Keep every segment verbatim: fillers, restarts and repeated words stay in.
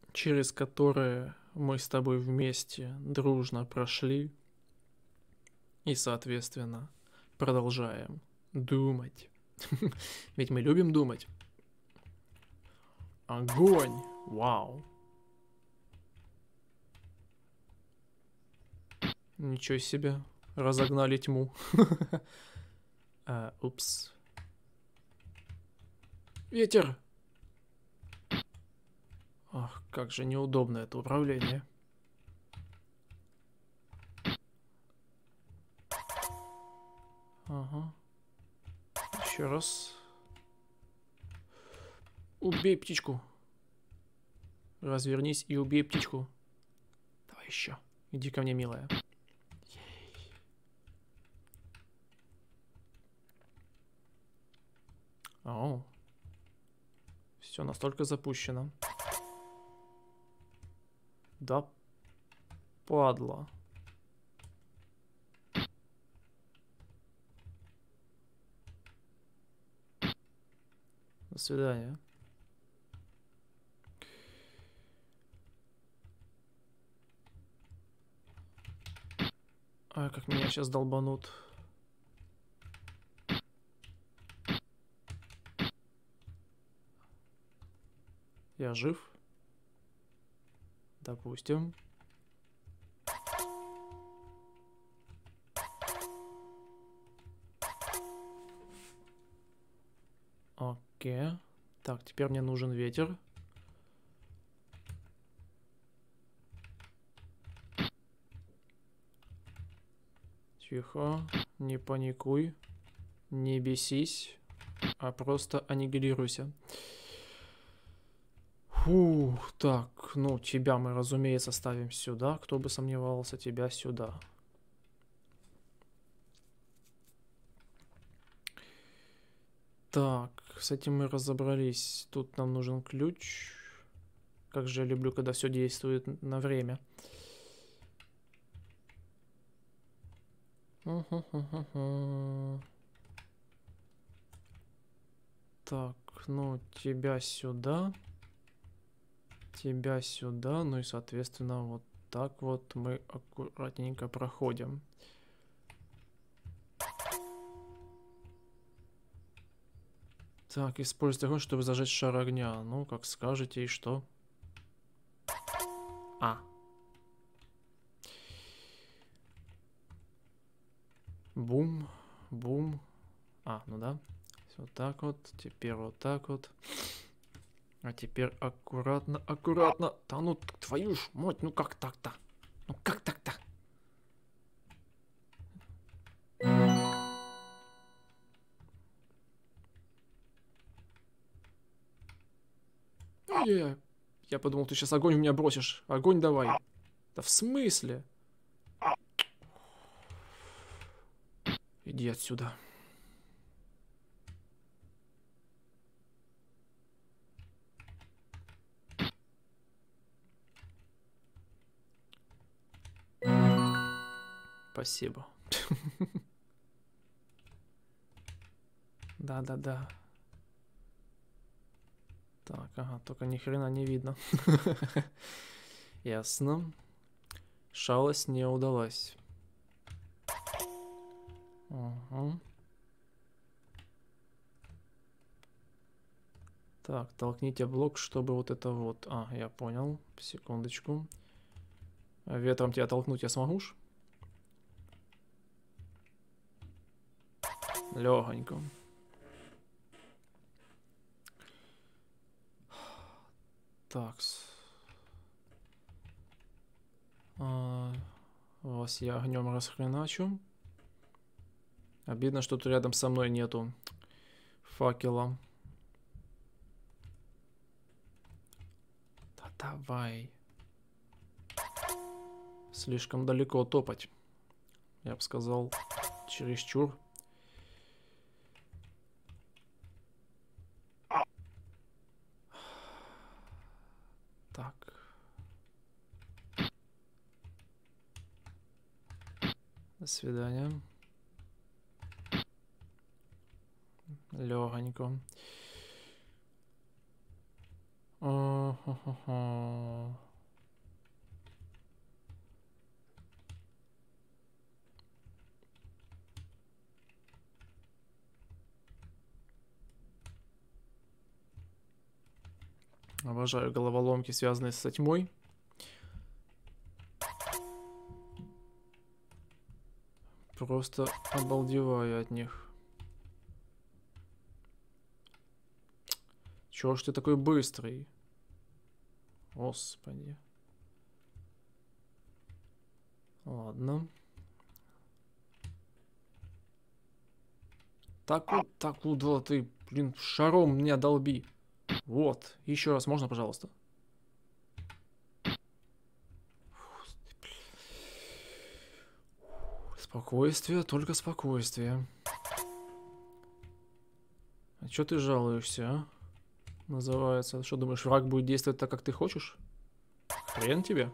через которые мы с тобой вместе дружно прошли и, соответственно, продолжаем думать. Ведь мы любим думать. Огонь! Вау! Ничего себе, разогнали тьму. а, упс. Ветер! Ах, как же неудобно это управление. Ага. Еще раз. Убей птичку. Развернись и убей птичку. Давай еще. Иди ко мне, милая. О, все настолько запущено. Да, падла. До свидания. А как меня сейчас долбанут. Я жив? Допустим. Окей. Так, теперь мне нужен ветер. Тихо. Не паникуй. Не бесись. А просто аннигилируйся. Фух, так, ну тебя мы, разумеется, ставим сюда. Кто бы сомневался, тебя сюда. Так, с этим мы разобрались. Тут нам нужен ключ. Как же я люблю, когда все действует на время. Так, ну тебя сюда. Тебя сюда. Ну и, соответственно, вот так вот мы аккуратненько проходим. Так, используйте огонь, чтобы зажечь шар огня. Ну, как скажете, и что? А. Бум, бум. А, ну да. Вот так вот. Теперь вот так вот. А теперь аккуратно, аккуратно. Да ну, твою ж мать, ну как так-то? Ну как так-то? Я, я подумал, ты сейчас огонь в меня бросишь. Огонь давай. Да в смысле? Иди отсюда. Спасибо. Да-да-да. Так, ага, только ни хрена не видно. Ясно. Шалость не удалась. Угу. Так, толкните блок, чтобы вот это вот... А, я понял. Секундочку. Ветром тебя толкнуть я смогу ж? Легонько. Такс. А, вас я огнем расхреначу. Обидно, что тут рядом со мной нету факела. Да давай. Слишком далеко топать. Я бы сказал, чересчур. Так. До свидания. Легонько. Обожаю головоломки, связанные с тьмой. Просто обалдеваю от них. Чего ж ты такой быстрый? Господи. Ладно. Так, так куда ты, блин, шаром меня долби. Вот. Еще раз можно, пожалуйста? Спокойствие, только спокойствие. А чё ты жалуешься, а? Называется. Что думаешь, враг будет действовать так, как ты хочешь? Хрен тебе.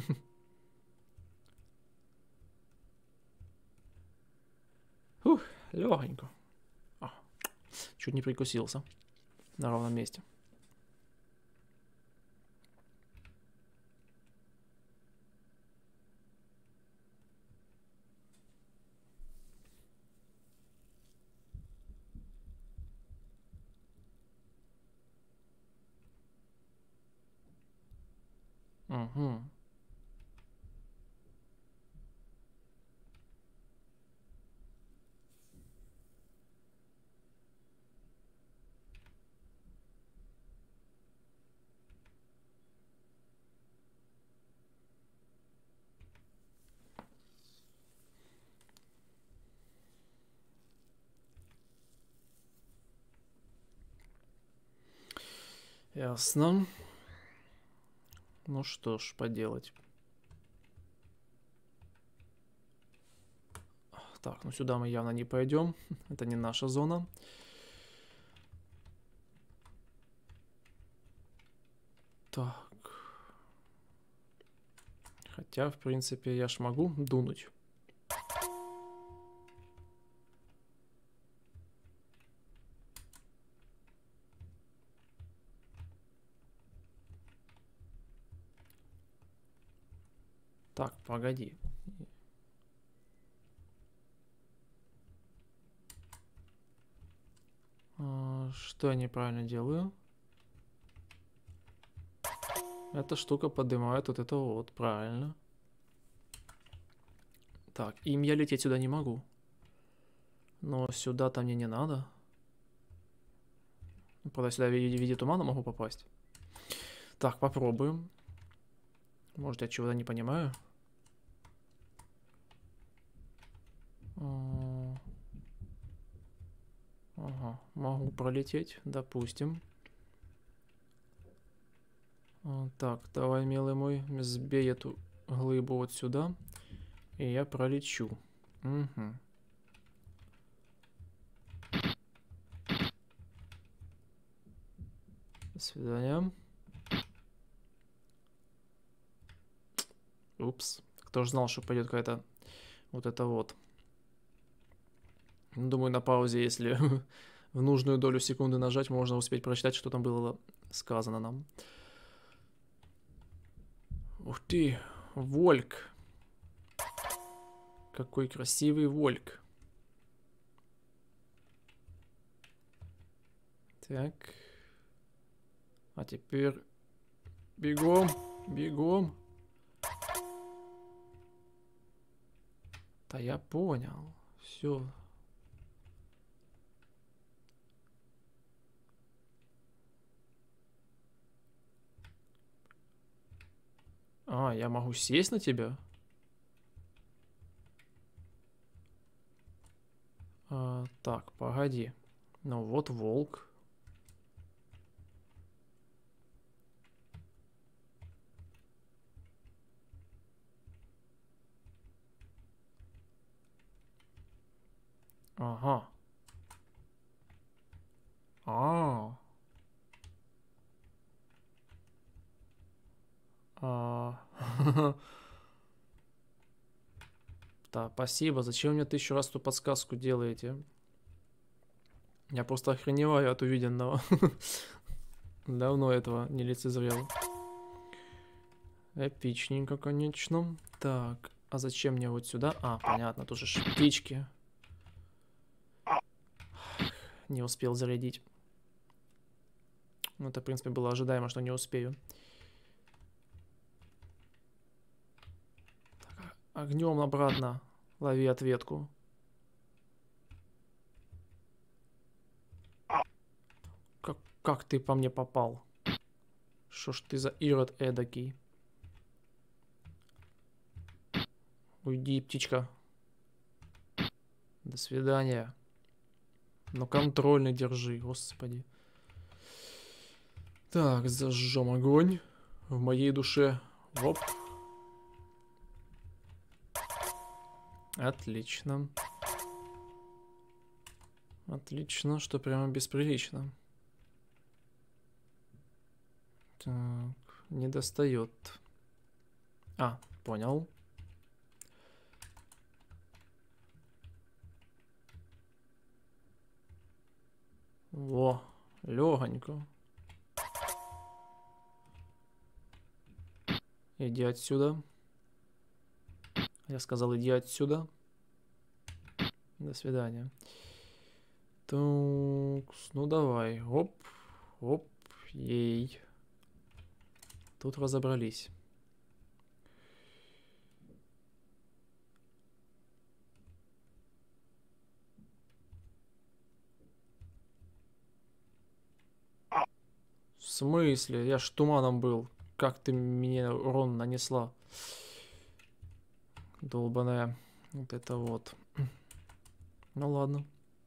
Ух, легонько. А, чуть не прикусился. На ровном месте. Угу. Ясно. Ну что ж, поделать. Так, ну сюда мы явно не пойдем. Это не наша зона. Так. Хотя, в принципе, я ж могу дунуть. Так, погоди. А, что я неправильно делаю? Эта штука поднимает вот это вот, правильно. Так, им я лететь сюда не могу. Но сюда-то мне не надо. Правда, сюда в виде, в виде тумана могу попасть. Так, попробуем. Может, я чего-то не понимаю. Ага, могу пролететь, допустим. Так, давай, милый мой, сбей эту глыбу вот сюда. И я пролечу. Угу. До свидания. Упс. Кто же знал, что пойдет какая-то вот это вот. Думаю, на паузе, если в нужную долю секунды нажать, можно успеть прочитать, что там было сказано нам. Ух ты, вольк. Какой красивый вольк. Так. А теперь бегом, бегом. Да я понял. Все. А, я могу сесть на тебя? А, так, погоди. Ну вот волк. Ага. А. А. Да, спасибо. Зачем мне тысячу раз эту подсказку делаете? Я просто охреневаю от увиденного. Давно этого не лицезрел. Эпичненько, конечно. Так, а зачем мне вот сюда? А, понятно, тоже ж птички. Не успел зарядить. Ну, это, в принципе, было ожидаемо, что не успею. Так, огнем обратно. Лови ответку. Как, как ты по мне попал? Что ж ты за ирод эдакий? Уйди, птичка. До свидания. Но контрольный держи, господи. Так, зажжем огонь в моей душе. Оп. Отлично. Отлично, что прямо бесприлично. Так, не достает. А, понял. Во, легонько. Иди отсюда. Я сказал, иди отсюда. До свидания. Так, ну давай. Оп, оп, ей. Тут разобрались. В смысле? Я ж туманом был. Как ты мне урон нанесла? Долбаная. Вот это вот. Ну ладно.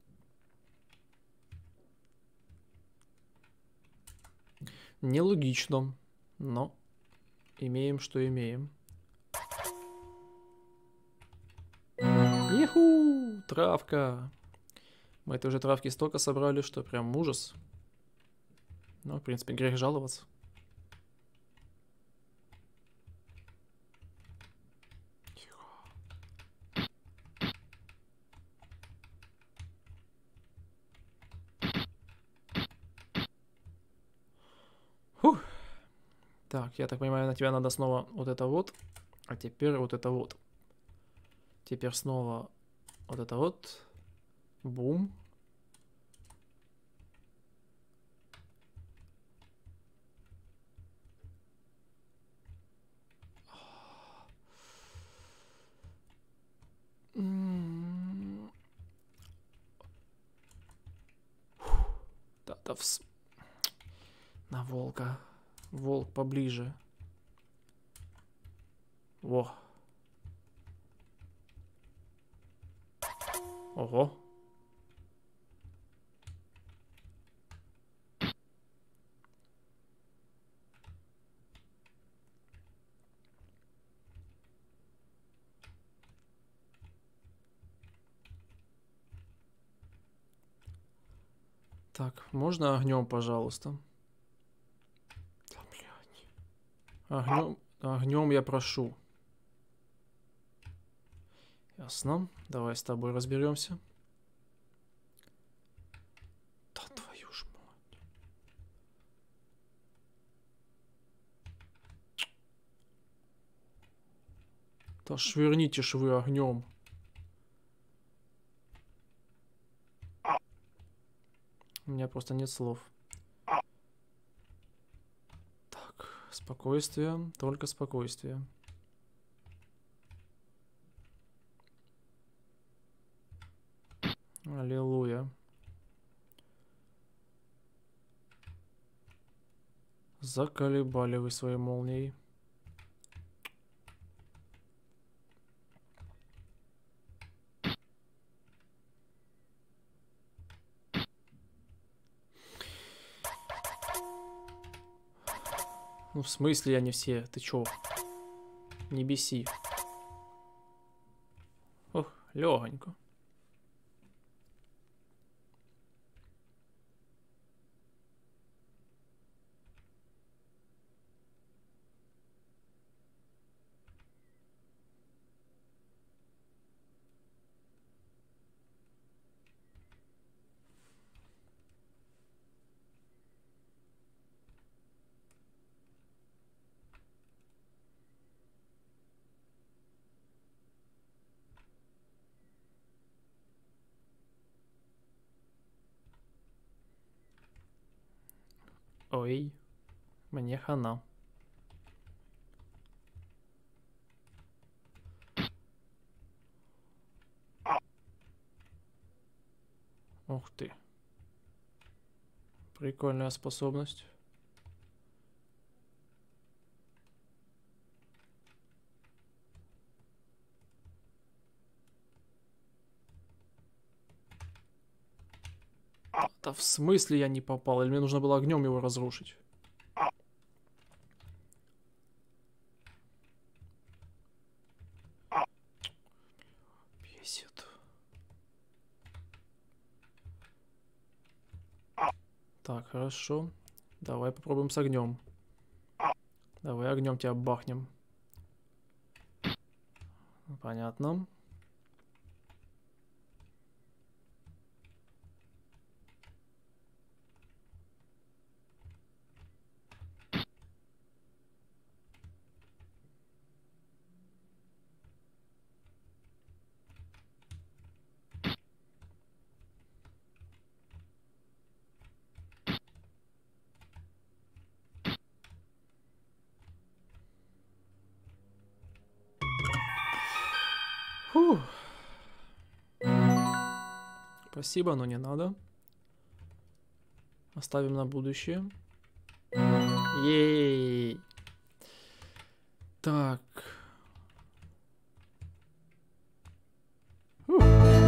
Нелогично. Но имеем, что имеем. Иху! Травка. Мы этой уже травки столько собрали, что прям ужас. Ну, в принципе, грех жаловаться. Фух. Так, я так понимаю, на тебя надо снова вот это вот. А теперь вот это вот. Теперь снова вот это вот. Бум. Да, да, вс... На волка. Волк поближе. Во. Ого. Так, можно огнем, пожалуйста? Да, блядь. Огнем, огнем я прошу. Ясно. Давай с тобой разберемся. Да твою ж мать. Да швырните ж вы огнем. У меня просто нет слов. Так, спокойствие, только спокойствие. Аллилуйя. Заколебали вы своей молнией. Ну, в смысле они все? Ты чё? Не беси. Ох, легонько. Ой, мне хана. Ух ты. Прикольная способность. Да в смысле я не попал? Или мне нужно было огнем его разрушить? Бесит. Так, хорошо. Давай попробуем с огнем. Давай огнем тебя бахнем. Понятно. Фух. Спасибо, но не надо. Оставим на будущее. Ей. Так. Фух.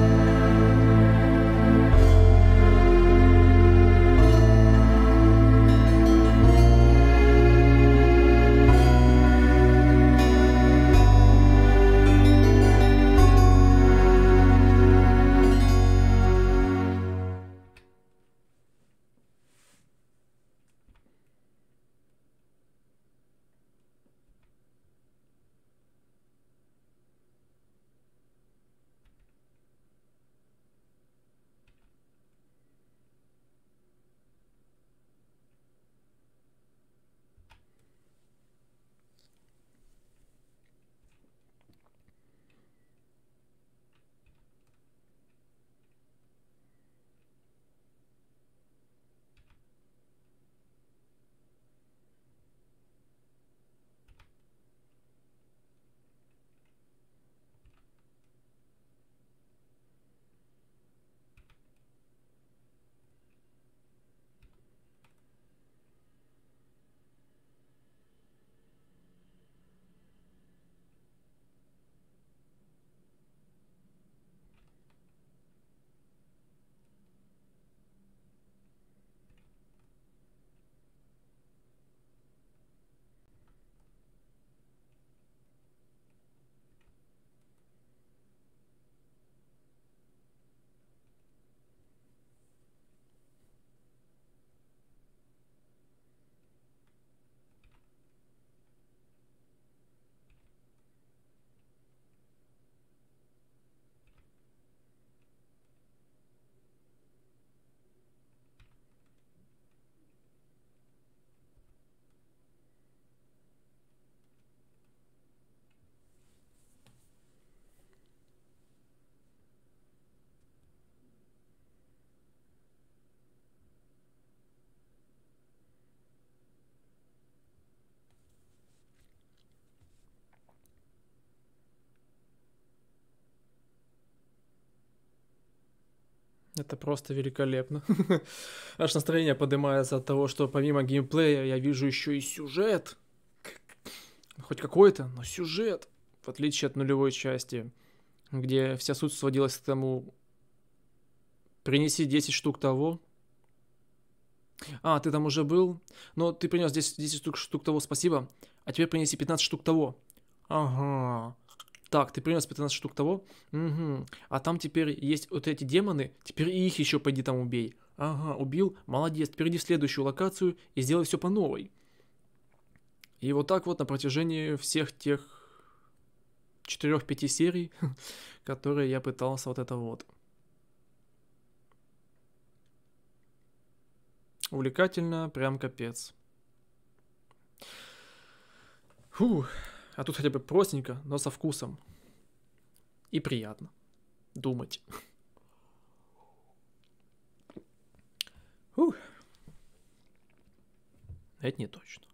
Это просто великолепно. Аж настроение поднимается от того, что помимо геймплея я вижу еще и сюжет. Хоть какой-то, но сюжет. В отличие от нулевой части, где вся суть сводилась к тому: принеси десять штук того. А, ты там уже был? Но ты принес десять, десять штук, штук того, спасибо. А теперь принеси пятнадцать штук того. Ага. Так, ты принес пятнадцать штук того. Угу. А там теперь есть вот эти демоны. Теперь и их еще пойди там убей. Ага, убил. Молодец. Теперь иди в следующую локацию и сделай все по новой. И вот так вот на протяжении всех тех четырех-пяти серий, которые я пытался вот это вот. Увлекательно, прям капец. Фух. А тут хотя бы простенько, но со вкусом. И приятно думать. Фух. Это не точно.